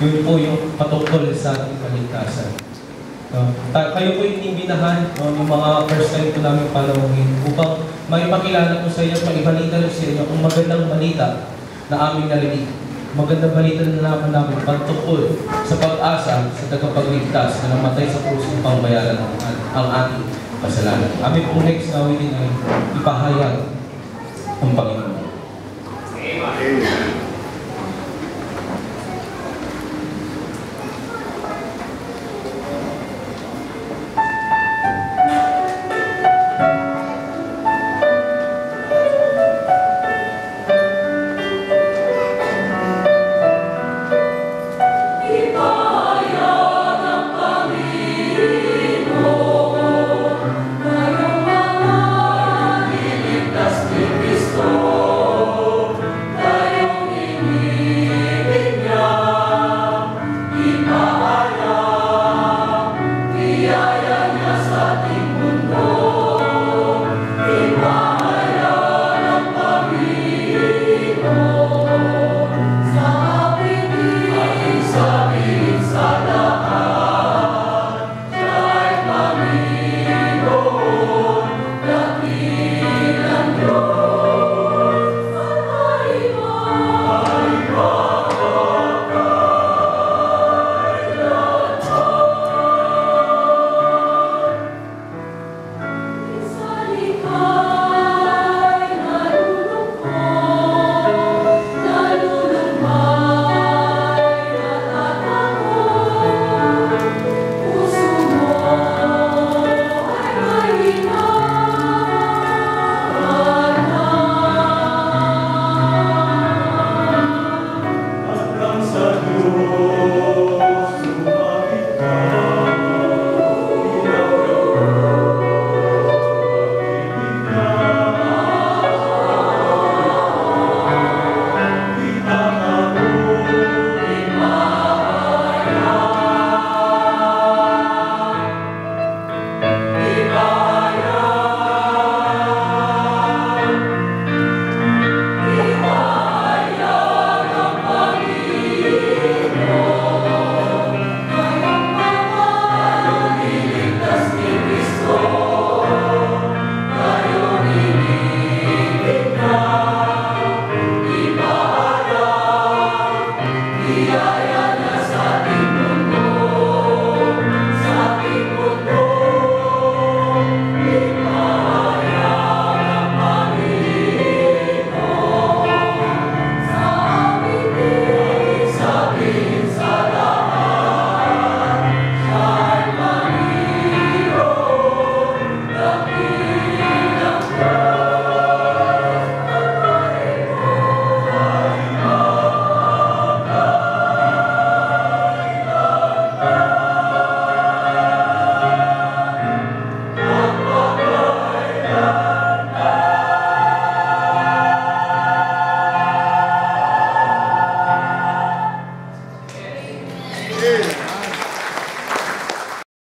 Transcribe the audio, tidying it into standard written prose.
Yun po yung patungkol sa ating kaligtasan. Kayo po yung inimbitahan, yung mga first time po namin panawagin, upang maipakilala po sa inyo, maibalita rin sa inyo kung magandang balita na aming narinig. Magandang balita na namin patungkol sa pag-asa sa tagapagligtas na namatay sa krus upang bayaran ang ating kasalanan. Aming pong next na awitin ay ipahayag ang Panginoon.